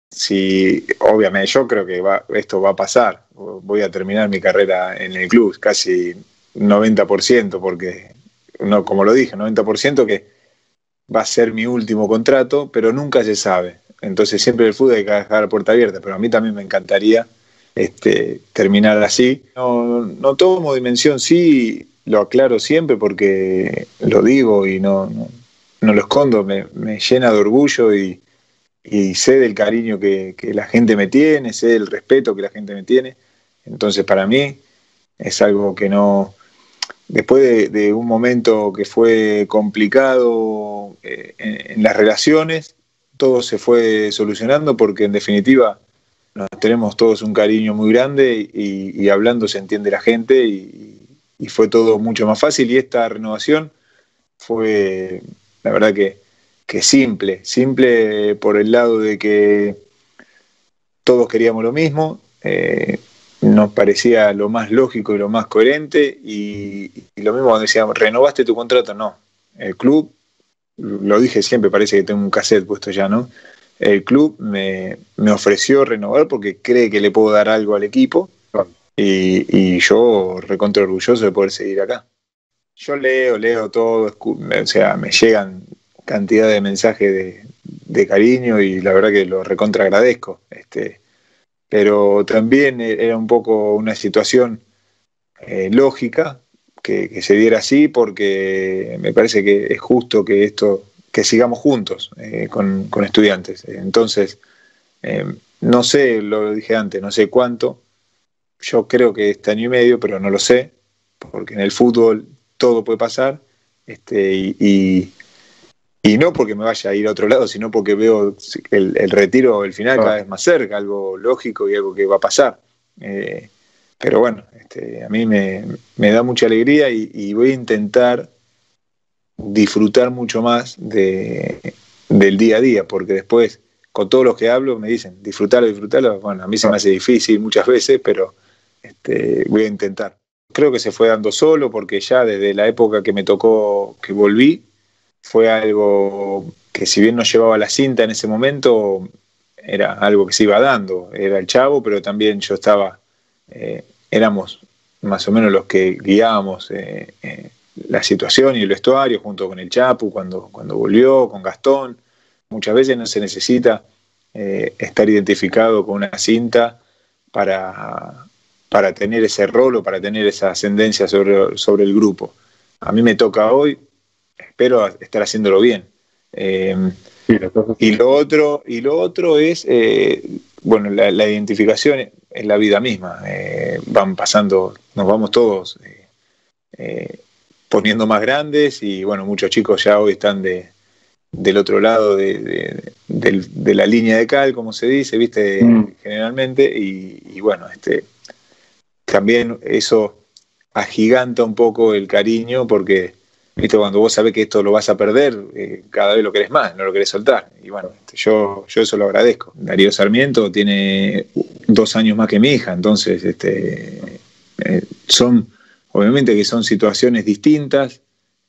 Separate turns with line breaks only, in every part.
si, obviamente, yo creo que esto va a pasar. Voy a terminar mi carrera en el club, casi 90%, porque, no, como lo dije, 90% que va a ser mi último contrato, pero nunca se sabe. Entonces siempre el fútbol hay que dejar la puerta abierta, pero a mí también me encantaría terminar así. No, no tomo dimensión, sí, lo aclaro siempre porque lo digo y no lo escondo, me llena de orgullo y sé del cariño que la gente me tiene, sé del respeto que la gente me tiene. Entonces para mí es algo que no, después de un momento que fue complicado en las relaciones, todo se fue solucionando porque en definitiva nos tenemos todos un cariño muy grande y hablando se entiende la gente y fue todo mucho más fácil y esta renovación fue, la verdad que simple por el lado de que todos queríamos lo mismo, nos parecía lo más lógico y lo más coherente y lo mismo cuando decíamos, ¿renovaste tu contrato? No, el club, lo dije siempre, parece que tengo un cassette puesto ya, ¿no? El club me ofreció renovar porque cree que le puedo dar algo al equipo y yo recontra orgulloso de poder seguir acá. Yo leo todo, o sea, me llegan cantidad de mensajes de cariño y la verdad que lo recontra agradezco. Pero también era un poco una situación lógica que se diera así porque me parece que es justo que sigamos juntos con estudiantes. Entonces, no sé, lo dije antes, no sé cuánto, yo creo que este año y medio, pero no lo sé, porque en el fútbol todo puede pasar, y no porque me vaya a ir a otro lado, sino porque veo el retiro, el final cada vez más cerca, algo lógico y algo que va a pasar. Pero bueno, a mí me da mucha alegría y voy a intentar disfrutar mucho más del día a día, porque después, con todos los que hablo, me dicen, disfrutarlo. Bueno, a mí se me hace difícil muchas veces, pero voy a intentar. Creo que se fue dando solo, porque ya desde la época que me tocó, que volví, fue algo que si bien no llevaba la cinta en ese momento, era algo que se iba dando. Era el Chavo, pero también yo estaba, éramos más o menos los que guiábamos la situación y el vestuario junto con el Chapu cuando volvió, con Gastón. Muchas veces no se necesita estar identificado con una cinta para tener ese rol o para tener esa ascendencia sobre el grupo. A mí me toca hoy, espero estar haciéndolo bien.
Sí,
Y lo otro es, bueno, la identificación es la vida misma. Van pasando, nos vamos todos poniendo más grandes y bueno, muchos chicos ya hoy están del otro lado de la línea de cal, como se dice, viste, generalmente, y bueno, también eso agiganta un poco el cariño porque, viste, cuando vos sabés que esto lo vas a perder, cada vez lo querés más, no lo querés soltar. Y bueno, yo eso lo agradezco. Darío Sarmiento tiene 2 años más que mi hija, entonces son, obviamente que son situaciones distintas,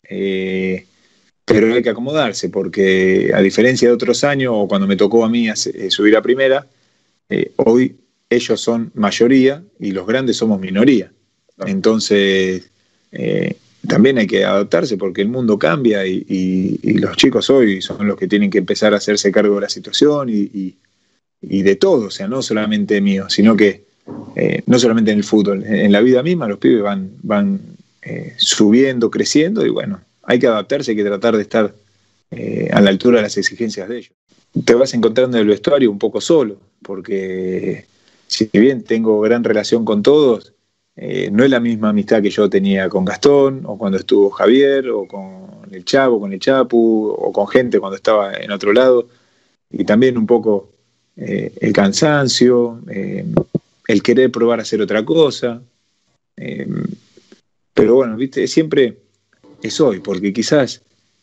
pero hay que acomodarse porque a diferencia de otros años o cuando me tocó a mí subir a primera, hoy ellos son mayoría y los grandes somos minoría. Entonces, también hay que adaptarse porque el mundo cambia y los chicos hoy son los que tienen que empezar a hacerse cargo de la situación y de todo, o sea, no solamente mío, sino que no solamente en el fútbol, en la vida misma los pibes van subiendo, creciendo y bueno, hay que adaptarse, hay que tratar de estar a la altura de las exigencias de ellos. Te vas encontrando en el vestuario un poco solo, porque si bien tengo gran relación con todos, no es la misma amistad que yo tenía con Gastón, o cuando estuvo Javier, o con el Chavo, con el Chapu, o con gente cuando estaba en otro lado, y también un poco el cansancio, el querer probar a hacer otra cosa, eh, pero bueno, viste, siempre es hoy, porque quizás,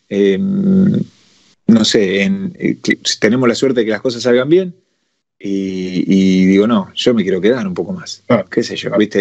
no sé, tenemos la suerte de que las cosas salgan bien, y digo, no, yo me quiero quedar un poco más, qué sé yo, viste,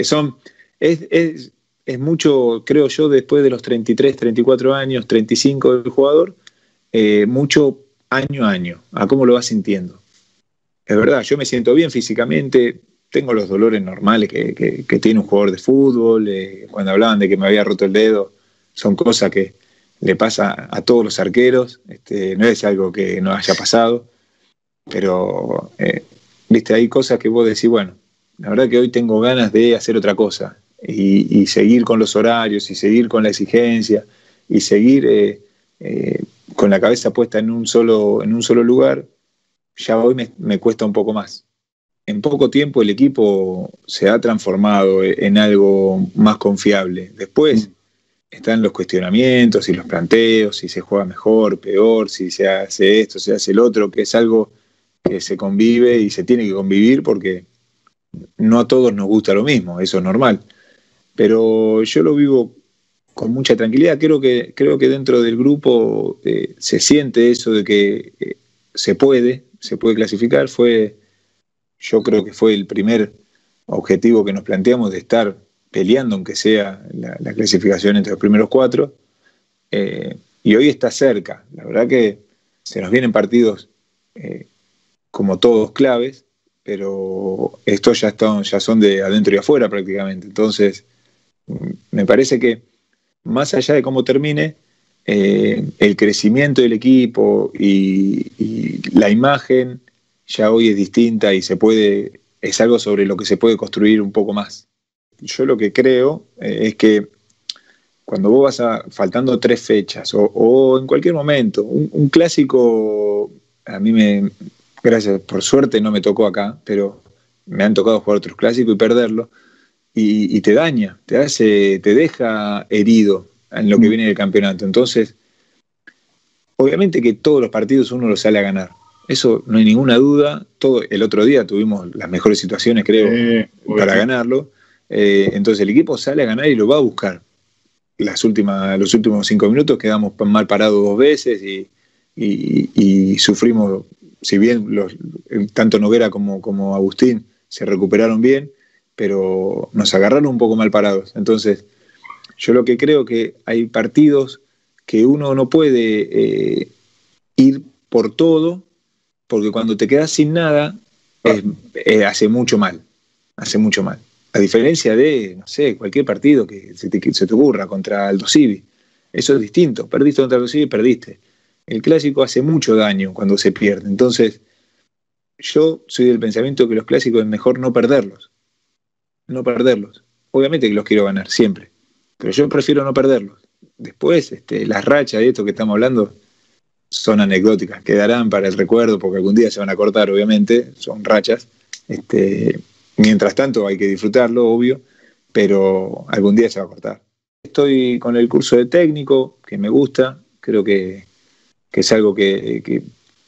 es mucho, creo yo, después de los 33, 34 años, 35 del jugador, mucho año a año, a cómo lo vas sintiendo. es verdad, yo me siento bien físicamente, tengo los dolores normales que tiene un jugador de fútbol, cuando hablaban de que me había roto el dedo, son cosas que le pasa a todos los arqueros, no es algo que no haya pasado, pero, viste, hay cosas que vos decís, bueno, la verdad que hoy tengo ganas de hacer otra cosa y seguir con los horarios y seguir con la exigencia y seguir con la cabeza puesta en un solo lugar, ya hoy me cuesta un poco más. En poco tiempo el equipo se ha transformado en algo más confiable. Después están los cuestionamientos y los planteos, si se juega mejor, peor, si se hace esto, se hace el otro, que es algo que se convive y se tiene que convivir porque no a todos nos gusta lo mismo, eso es normal. Pero yo lo vivo con mucha tranquilidad. Creo que dentro del grupo se siente eso de que se puede clasificar. Yo creo que fue el primer objetivo que nos planteamos, de estar peleando, aunque sea la clasificación entre los primeros 4. Y hoy está cerca. La verdad que se nos vienen partidos como todos claves, pero estos ya son de adentro y afuera prácticamente. Entonces, me parece que más allá de cómo termine, el crecimiento del equipo y la imagen ya hoy es distinta y es algo sobre lo que se puede construir un poco más. Yo lo que creo es que cuando vos faltando 3 fechas o en cualquier momento, un clásico, a mí gracias, por suerte no me tocó acá, pero me han tocado jugar otros clásicos y perderlo, y te daña, te deja herido en lo que viene del campeonato. Entonces, obviamente que todos los partidos uno los sale a ganar. Eso no hay ninguna duda. El otro día tuvimos las mejores situaciones, creo, para ganarlo. Entonces el equipo sale a ganar y lo va a buscar. Los últimos 5 minutos quedamos mal parados 2 veces y sufrimos, si bien tanto Noguera como Agustín se recuperaron bien, pero nos agarraron un poco mal parados. Entonces, yo lo que creo que hay partidos que uno no puede ir por todo, porque cuando te quedas sin nada, hace mucho mal. Hace mucho mal. A diferencia de, no sé, cualquier partido que se te ocurra contra Aldo Civi. Eso es distinto. Perdiste contra Aldo Civi, perdiste. El clásico hace mucho daño cuando se pierde. Entonces, yo soy del pensamiento que los clásicos es mejor no perderlos. No perderlos. Obviamente que los quiero ganar, siempre. Pero yo prefiero no perderlos. Después, las rachas de esto que estamos hablando son anecdóticas, quedarán para el recuerdo, porque algún día se van a cortar, obviamente, son rachas. Mientras tanto hay que disfrutarlo, obvio, pero algún día se va a cortar. Estoy con el curso de técnico, que me gusta, creo que es algo que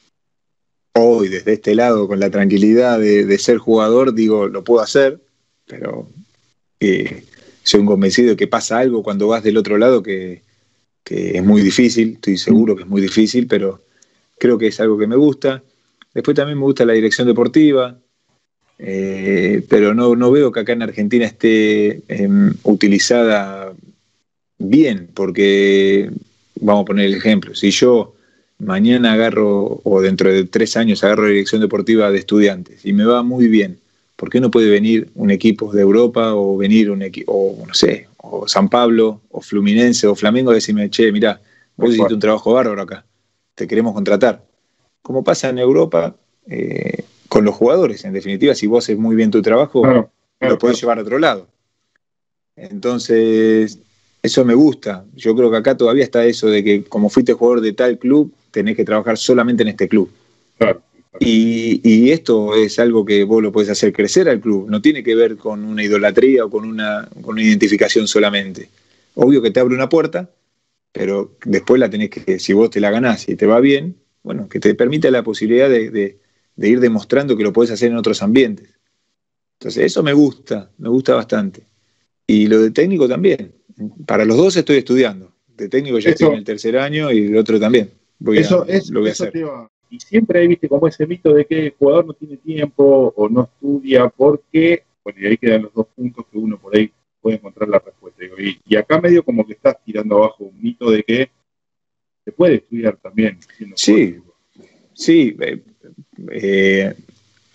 hoy, desde este lado, con la tranquilidad de ser jugador, digo, lo puedo hacer, pero soy un convencido de que pasa algo cuando vas del otro lado que es muy difícil, estoy seguro que es muy difícil, pero creo que es algo que me gusta. Después también me gusta la dirección deportiva, pero no veo que acá en Argentina esté utilizada bien, porque vamos a poner el ejemplo, si yo mañana agarro, o dentro de 3 años agarro la dirección deportiva de Estudiantes y me va muy bien, ¿por qué no puede venir un equipo de Europa o venir un equipo, o no sé, o San Pablo, o Fluminense, o Flamengo, a decirme, che, mirá, vos hiciste un trabajo bárbaro acá, te queremos contratar? Como pasa en Europa, con los jugadores, en definitiva, si vos haces muy bien tu trabajo, lo podés llevar a otro lado. Entonces, eso me gusta. Yo creo que acá todavía está eso de que como fuiste jugador de tal club, tenés que trabajar solamente en este club.
Claro.
Y esto es algo que vos lo podés hacer crecer al club. No tiene que ver con una idolatría o con una identificación solamente. Obvio que te abre una puerta, pero después la tenés que, si vos te la ganás y te va bien, bueno, que te permite la posibilidad de ir demostrando que lo podés hacer en otros ambientes. Entonces, eso me gusta bastante. Y lo de técnico también. Para los dos estoy estudiando. De técnico ya estoy en el 3er año y el otro también. Lo voy a hacer.
Y siempre hay, viste, como ese mito de que el jugador no tiene tiempo o no estudia porque, bueno, y ahí quedan los 2 puntos que uno por ahí puede encontrar la respuesta. Y acá medio como que estás tirando abajo un mito de que se puede estudiar también.
Sí.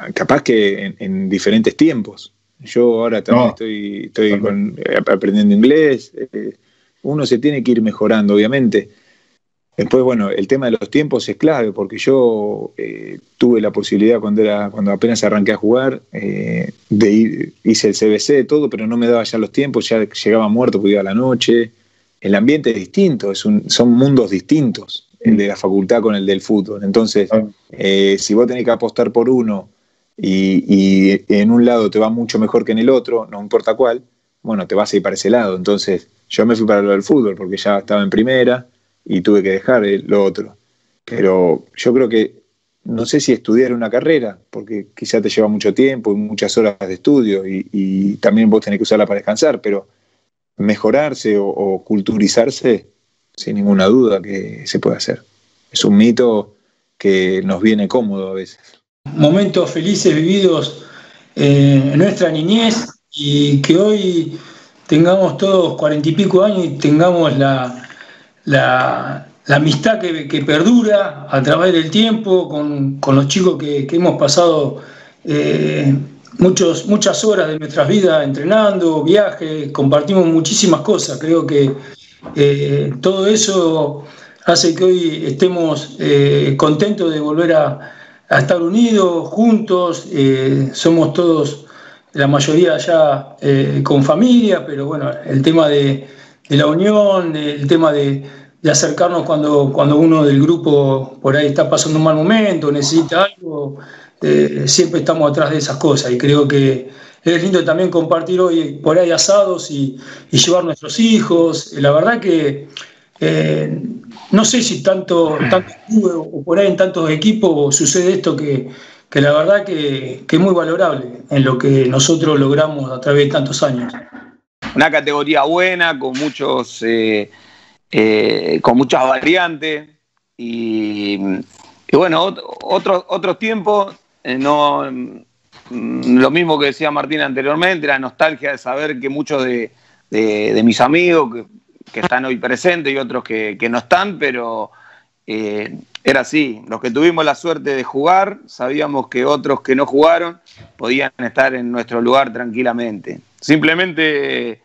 capaz que en diferentes tiempos. Yo ahora también estoy aprendiendo inglés. Uno se tiene que ir mejorando, obviamente. Después, bueno, el tema de los tiempos es clave, porque yo tuve la posibilidad cuando apenas arranqué a jugar, hice el CBC, todo, pero no me daba ya los tiempos, ya llegaba muerto, porque iba a la noche. El ambiente es distinto, son mundos distintos, el de la facultad con el del fútbol. Entonces, si vos tenés que apostar por uno y en un lado te va mucho mejor que en el otro, no importa cuál, bueno, te vas a ir para ese lado. Entonces, yo me fui para lo del fútbol, porque ya estaba en primera, y tuve que dejar lo otro. Pero yo creo que, no sé si estudiar una carrera, porque quizá te lleva mucho tiempo y muchas horas de estudio, y también vos tenés que usarla para descansar, pero mejorarse o culturizarse, sin ninguna duda que se puede hacer. Es un mito que nos viene cómodo a veces.
Momentos felices vividos en nuestra niñez, y que hoy tengamos todos 40 y pico años y tengamos la amistad que perdura a través del tiempo con los chicos que hemos pasado muchas horas de nuestras vidas entrenando, viajes, compartimos muchísimas cosas. Creo que todo eso hace que hoy estemos contentos de volver a estar unidos, juntos. Somos todos, la mayoría ya con familia, pero bueno, el tema de la unión, el tema de acercarnos cuando uno del grupo por ahí está pasando un mal momento, necesita algo, siempre estamos atrás de esas cosas, y creo que es lindo también compartir hoy por ahí asados y llevar nuestros hijos. La verdad que no sé si tanto o por ahí en tantos equipos sucede esto, que la verdad que es muy valorable en lo que nosotros logramos a través de tantos años.
Una categoría buena, con muchas variantes, y bueno, otros tiempos, lo mismo que decía Martín anteriormente, la nostalgia de saber que muchos de mis amigos que están hoy presentes y otros que no están, pero era así. Los que tuvimos la suerte de jugar, sabíamos que otros que no jugaron podían estar en nuestro lugar tranquilamente. Simplemente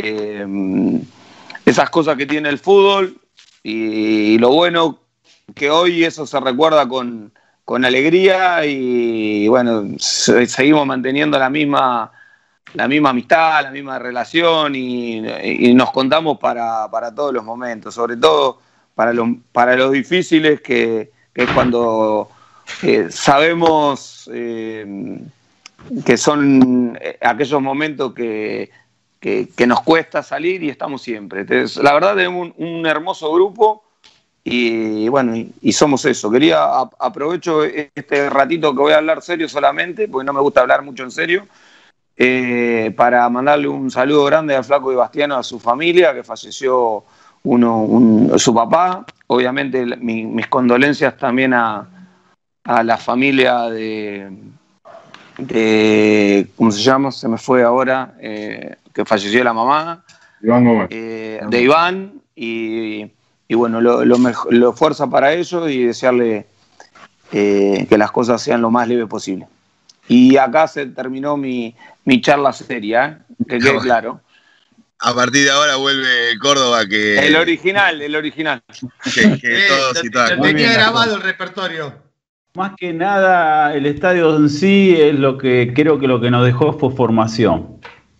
esas cosas que tiene el fútbol, y lo bueno que hoy eso se recuerda con alegría, y bueno, seguimos manteniendo la misma amistad, la misma relación, y nos contamos para todos los momentos, sobre todo para los difíciles, que es cuando sabemos que son aquellos momentos que nos cuesta salir, y estamos siempre. Entonces, la verdad, tenemos un hermoso grupo, y bueno, y somos eso. Aprovecho este ratito que voy a hablar serio solamente, porque no me gusta hablar mucho en serio, para mandarle un saludo grande al Flaco Bastiano, a su familia, que falleció su papá. Obviamente mis condolencias también a la familia de ¿cómo se llama? Se me fue ahora, que falleció la mamá,
Iván Gómez.
De Iván, y bueno, lo fuerza para ellos, y desearle que las cosas sean lo más leve posible. Y acá se terminó mi charla seria, que quede claro.
A partir de ahora vuelve Córdoba, que...
El original.
Que todos y todas...
Tenía grabado el repertorio.
Más que nada, el estadio en sí es lo que creo que lo que nos dejó fue formación.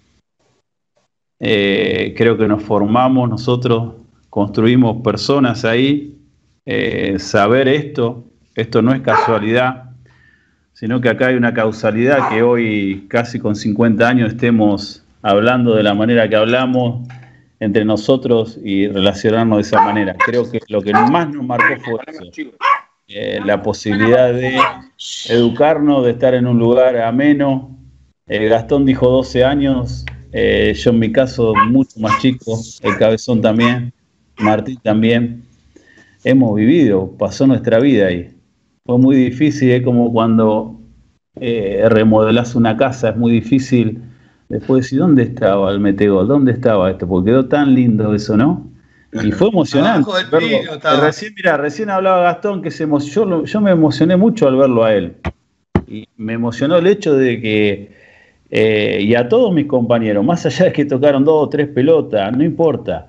Creo que nos formamos nosotros, construimos personas ahí. Saber esto no es casualidad, sino que acá hay una causalidad, que hoy, casi con 50 años, estemos hablando de la manera que hablamos entre nosotros y relacionarnos de esa manera. Creo que lo que más nos marcó fue eso. La posibilidad de educarnos, de estar en un lugar ameno. Gastón dijo 12 años, yo en mi caso mucho más chico, el Cabezón también, Martín también. Hemos vivido, pasó nuestra vida ahí. Fue muy difícil, es como cuando remodelás una casa, es muy difícil después decir, ¿dónde estaba el metegol? ¿Dónde estaba esto? Porque quedó tan lindo eso, ¿no? Y fue emocionante verlo. Recién hablaba Gastón que yo me emocioné mucho al verlo a él. y me emocionó el hecho de que, y a todos mis compañeros, más allá de que tocaron 2 o 3 pelotas, no importa.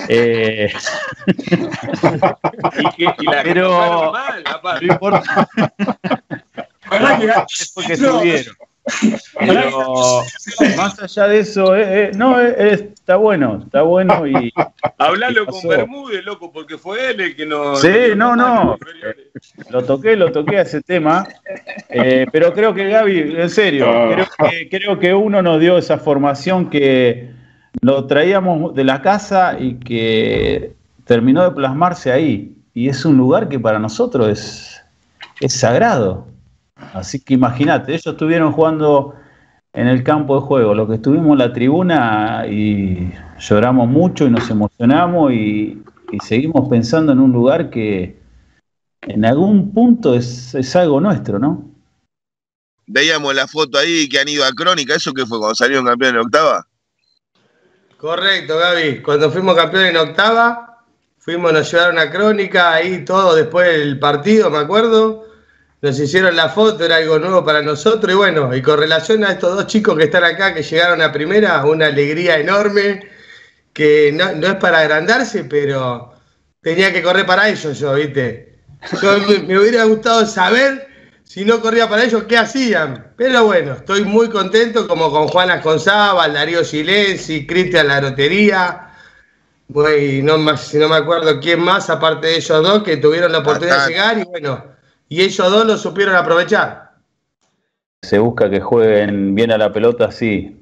Pero no importa. Después que subieron. Pero más allá de eso, está bueno y
hablalo con Bermúdez, loco, porque fue él el que nos...
Sí, lo toqué a ese tema, pero creo que Gaby, en serio, creo que uno nos dio esa formación que lo traíamos de la casa y que terminó de plasmarse ahí, y es un lugar que para nosotros es sagrado. Así que imagínate, ellos estuvieron jugando en el campo de juego, lo que estuvimos en la tribuna y lloramos mucho y nos emocionamos y seguimos pensando en un lugar que en algún punto es algo nuestro, ¿no?
Veíamos la foto ahí que han ido a Crónica, ¿eso qué fue cuando salieron campeones en octava?
Correcto, Gaby. Cuando fuimos campeones en octava, nos llevaron a Crónica, ahí todo después del partido, me acuerdo. Nos hicieron la foto, era algo nuevo para nosotros. Y bueno, y con relación a estos 2 chicos que están acá, que llegaron a primera, una alegría enorme, que no es para agrandarse, pero tenía que correr para ellos yo, ¿viste? Me hubiera gustado saber, si no corría para ellos, qué hacían. Pero bueno, estoy muy contento, como con Juan Asconzábal, Darío Silenzi, Cristian Larotería, y no me acuerdo quién más, aparte de ellos 2, que tuvieron la oportunidad de llegar, y bueno... Y ellos 2 lo supieron aprovechar.
Se busca que jueguen bien a la pelota, sí.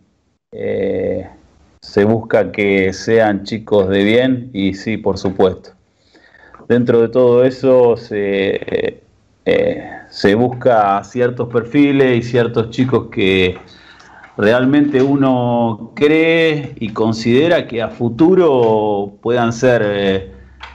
Se busca que sean chicos de bien y sí, por supuesto. Dentro de todo eso se busca ciertos perfiles y ciertos chicos que realmente uno cree y considera que a futuro puedan ser...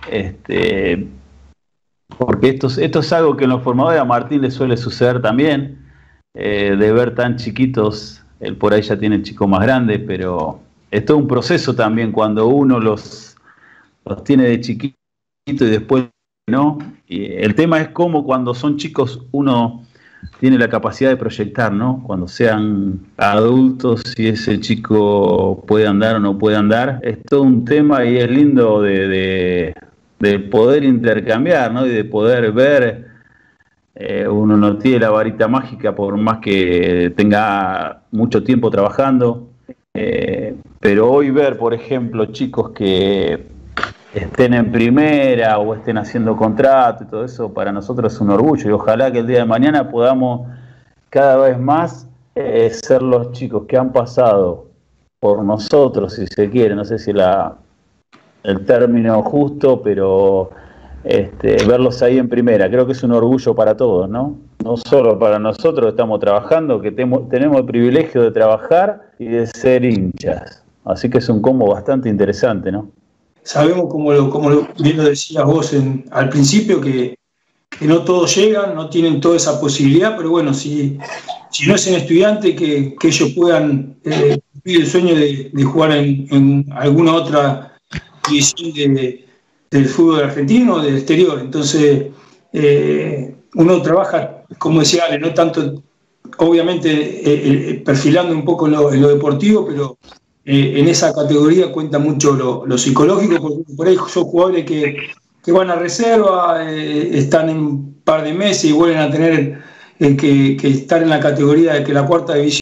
porque esto es algo que en los formadores a Martín le suele suceder también, de ver tan chiquitos, él por ahí ya tiene chicos más grandes, pero es todo un proceso también cuando uno los tiene de chiquito y después no. Y el tema es cómo cuando son chicos uno tiene la capacidad de proyectar, ¿no? Cuando sean adultos, si ese chico puede andar o no puede andar, es todo un tema y es lindo de poder intercambiar, ¿no? Y de poder ver, uno no tiene la varita mágica por más que tenga mucho tiempo trabajando, pero hoy ver, por ejemplo, chicos que estén en primera o estén haciendo contrato y todo eso, para nosotros es un orgullo y ojalá que el día de mañana podamos cada vez más ser los chicos que han pasado por nosotros, si se quiere, no sé si el término justo, pero verlos ahí en primera, creo que es un orgullo para todos, ¿no? No solo para nosotros que estamos trabajando, que tenemos el privilegio de trabajar y de ser hinchas. Así que es un combo bastante interesante, ¿no?
Sabemos, como bien lo decías vos al principio, que no todos llegan, no tienen toda esa posibilidad, pero bueno, si no es en Estudiante, que ellos puedan cumplir el sueño de jugar en alguna otra división del fútbol argentino o del exterior. Entonces, uno trabaja, como decía Ale, no tanto, obviamente, perfilando un poco en lo deportivo, pero en esa categoría cuenta mucho lo psicológico, porque por ahí son jugadores que van a reserva, están en un par de meses y vuelven a tener que estar en la categoría de que la 4ª división